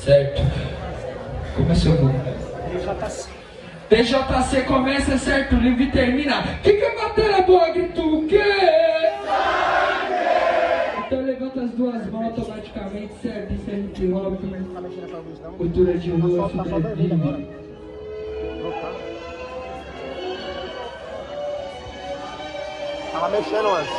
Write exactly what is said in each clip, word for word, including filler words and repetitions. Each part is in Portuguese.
Certo. Começou bom. D J C começa, certo, o livro termina. Que que é batalha boa, grito o quê? Então levanta as duas mãos automaticamente, certo? Isso é hip hop, cultura de rua, sobrevive. Tava mexendo antes.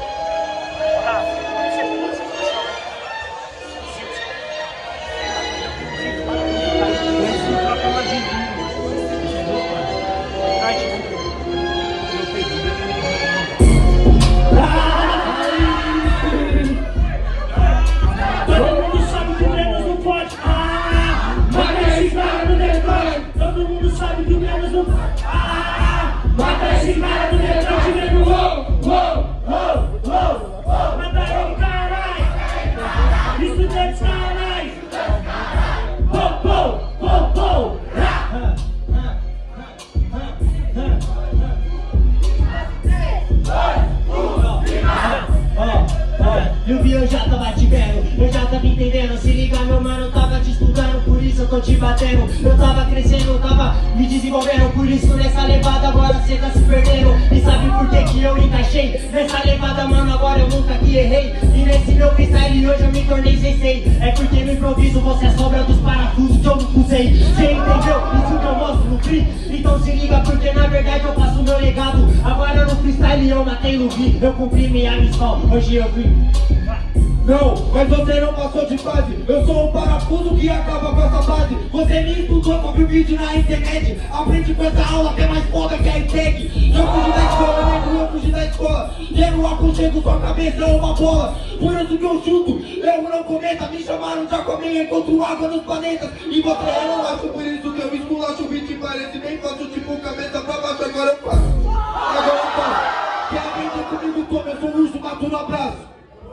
Todo mundo sabe que o Menos não pode. Ah, mata esse cara no Detroit. Todo mundo sabe que o Menos não pode. Ah, mata esse cara no Detroit. Vendo uou, uou, uou, uou, uou. Mata ele, caralho. Estudantes, caralho. Pou, pou, pou, pou. Eu vi, eu já tava te vendo, eu já tava entendendo. Se liga, meu mano, eu tava te estudando, por isso eu tô te batendo. Eu tava crescendo, eu tava me desenvolvendo, por isso nessa levada agora cê tá se perdendo. E sabe por que que eu encaixei nessa levada, mano? Agora eu nunca que errei. E nesse meu freestyle hoje eu me tornei sensei. É porque no improviso você é sobra dos parafusos que eu não usei. Cê entendeu? Isso que eu mostro no free. Então se liga, porque na verdade eu faço o meu legado. Agora no freestyle eu matei Luvi, eu cumpri minha missão, hoje eu vim. Não, mas você não passou de fase. Eu sou um parafuso que acaba com essa base. Você me estudou, sobre o vídeo na internet. Aprende com essa aula que é mais foda que a I T E C. Eu fugi da escola, nego, eu fugi da escola. Nego, aconchego, sua cabeça é uma bola. Por isso que eu chuto, eu não cometa. Me chamaram de Aquaman, encontro água nos planetas. E você é não acho, por isso que eu esculacho o beat. Parece bem fácil, tipo cabeça pra baixo. Agora eu faço, agora eu faço. Quer aprender comigo, toma, eu sou um urso, mato no abraço.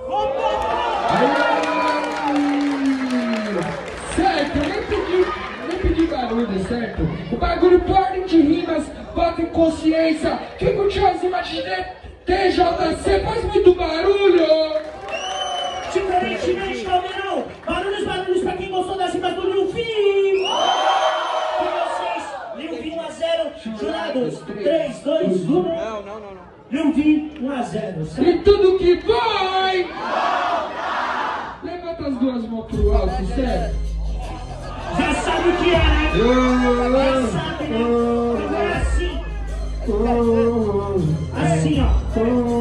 Certo, nem pedi, nem pedi barulho, certo? O bagulho por ordem de rimas, bota em consciência. Quem curtiu as imagens de T J C faz muito barulho. Diferentemente, Caldeirão, barulhos, barulhos pra quem gostou das rimas do Lil Vim. Com vocês, Lil Vim um a zero, jurados, três, dois, um. Não, não, não, não. Lil Vim um a zero, certo? E tudo que vai! Levanta as duas mãos pro alto, certo? Já sabe o que é, né? Já sabe, né? Agora assim. Assim, ó.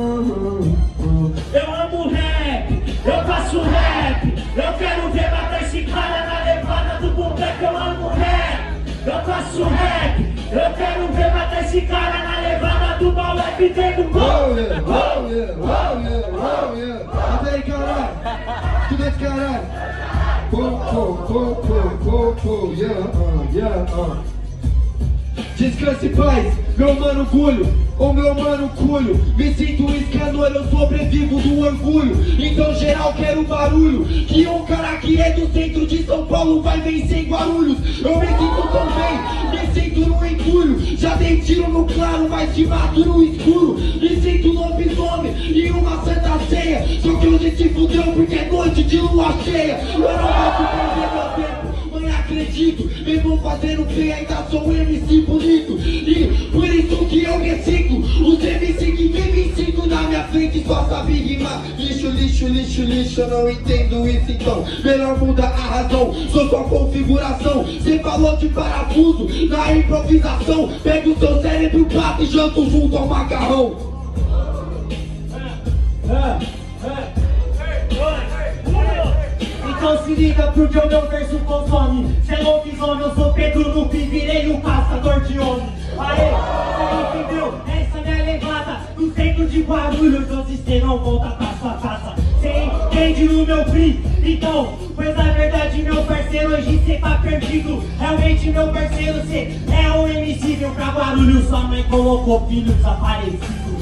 Eu amo rap, eu faço rap. Eu quero ver matar esse cara na levada do boom bap. Eu amo rap, eu faço rap. Eu quero ver matar esse cara na levada do mal rap dentro do Oh yeah, oh yeah, oh yeah, oh yeah. Mata aí, caralho. Estuda esse caralho. Pô, pô, pô, pô, pô, pô, yeah, uh, yeah, uh. Descanse em paz, meu mano Gulho, ou meu mano Culho. Me sinto um escanor, eu sobrevivo do orgulho. Então geral quero barulho, que um cara que é do centro de São Paulo vai vencer em Guarulhos. Eu me sinto tão bem, me sinto no entulho. Já dei tiro no claro, mas te mato no escuro. Me sinto lobisomem em uma santa ceia. Só que hoje se fudeu porque é noite de lua cheia. Eu não posso perder meu tempo, mãe, acredito. Mesmo fazendo feio, ainda sou um M C bonito. E por isso que eu reciclo os M C que vivem cinco na minha frente só sabe rimar. Lixo, lixo, lixo, lixo, eu não entendo isso então. Melhor muda a razão, sou sua configuração. Cê falou de parafuso na improvisação. Pega o seu cérebro, prato e janto junto ao macarrão. Então se liga porque o meu verso consome. Cê é lobisomem, eu sou Pedro Lupe, virei um caçador de homens. Aê, cê entendeu? Essa é minha levada do centro de Guarulhos. Hoje cê não volta pra sua casa. Cê entende no meu free? Então, pois na verdade meu parceiro, hoje cê tá perdido. Realmente meu parceiro, cê é um M C. Veio pra Guarulhos, sua mãe colocou filho desaparecido.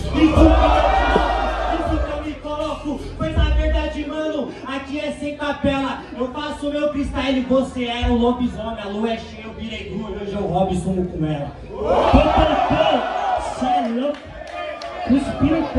Isso que eu me coloco, pois na verdade, mano, aqui é sem capela. Eu faço meu freestyle, você era um lobisomem. A lua é cheia, eu virei duro, hoje eu roubo e sumo com ela. Pô, pô, pô, cê é louco. Cuspira o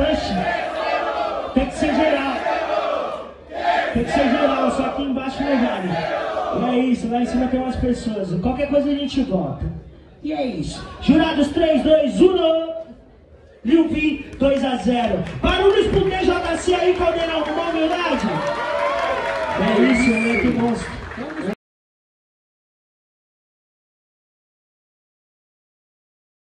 punch. Tem que ser geral. Tem que ser geral, só aqui embaixo não vale. É isso, lá em cima tem umas pessoas. Qualquer coisa a gente volta. E é isso. Jurados três, dois, um. Lil V dois a zero. Barulhos pro T J C aí, Caldeirão, com uma humildade. É isso, moleque monstro.